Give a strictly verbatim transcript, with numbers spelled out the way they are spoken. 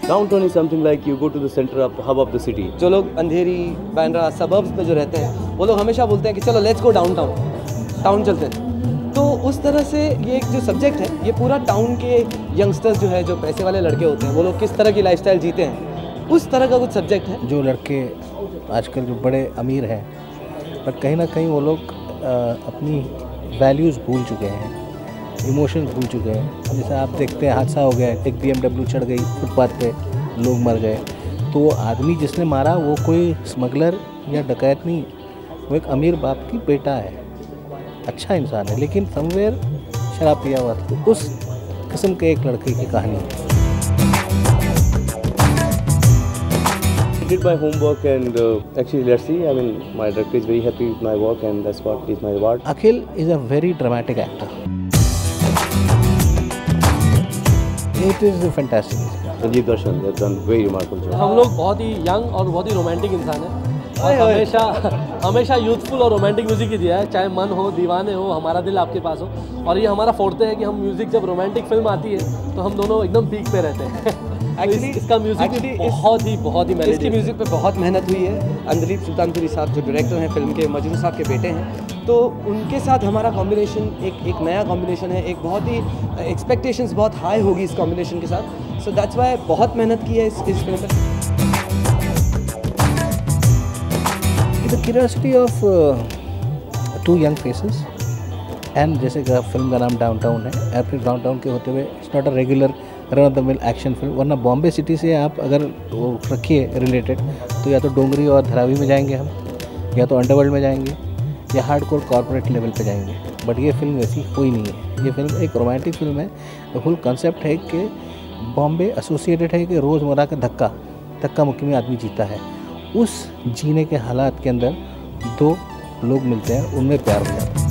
Downtown is something like you go to the center of hub of the city. जो लोग अंधेरी, Bandra, suburbs में जो रहते हैं वो लोग हमेशा बोलते हैं कि चलो लेट्स गो डाउनटाउन, टाउन चलते हैं। तो उस तरह से ये एक जो सब्जेक्ट है ये पूरा टाउन के यंगस्टर्स जो है, जो पैसे वाले लड़के होते हैं, वो लोग किस तरह की लाइफस्टाइल जीते हैं, उस तरह का कुछ सब्जेक्ट है। जो लड़के आजकल जो बड़े अमीर हैं पर कहीं ना कहीं वो लोग अपनी वैल्यूज़ भूल चुके हैं, इमोशंस भूल चुके हैं। जैसे आप देखते हैं हादसा हो गया, एक बी एम डब्ल्यू चढ़ गई फुटपाथ पे, लोग मर गए। तो वो आदमी जिसने मारा वो कोई स्मगलर या डकैत नहीं, वो एक अमीर बाप की बेटा है, अच्छा इंसान है, लेकिन समवेयर शराब पिया हुआ था। उस किस्म के एक लड़के की कहानी है। I did my homework and uh, actually let's see. I mean, my director is very happy with my work and that's what is my reward. Akhil is a very dramatic actor. It is a fantastic. Sanjeev-Darshan, they have done very remarkable job. हम लोग बहुत ही young और बहुत ही romantic इंसान हैं और हमेशा हमेशा यूथफुल और रोमांटिक म्यूजिक ही दिया है, चाहे मन हो, दीवाने हो, हमारा दिल आपके पास हो। और ये हमारा फोर्टे है कि हम म्यूजिक जब रोमांटिक फिल्म आती है तो हम दोनों एकदम पीक पे रहते हैं। एक्चुअली तो इस, इसका म्यूजिक भी बहुत ही बहुत ही मेहनत, इसकी म्यूजिक पे बहुत मेहनत हुई है। अंदलीब सुल्तानपुरी साहब जो डायरेक्टर हैं फिल्म के, मजनू साहब के बेटे हैं, तो उनके साथ हमारा कॉम्बिनेशन एक एक नया कॉम्बिनेशन है, एक बहुत ही एक्सपेक्टेशंस बहुत हाई होगी इस कॉम्बिनेशन के साथ। सो दैट्स वाई बहुत मेहनत की है इस इस फिल्म पर। The curiosity of two young faces and जैसे कि फिल्म का नाम डाउनटाउन है, एयरफील्ड डाउनटाउन के होते हुए it's not a regular run of the mill action film. वरना बॉम्बे सिटी से आप अगर वो रखिए रिलेटेड तो या तो डोंगरी और धरावी में जाएंगे हम, या तो अंडरवर्ल्ड में जाएंगे, या हार्डकोर कॉर्पोरेट लेवल पे जाएंगे। बट ये फिल्म वैसी कोई नहीं है। ये फिल्म एक रोमांटिक फिल्म है। द फुल कंसेप्ट है कि बॉम्बे एसोसिएटेड है कि रोज़मर्रा का धक्का धक्का मुक्की में आदमी जीता है। उस जीने के हालात के अंदर दो लोग मिलते हैं, उनमें प्यार हो जाता है।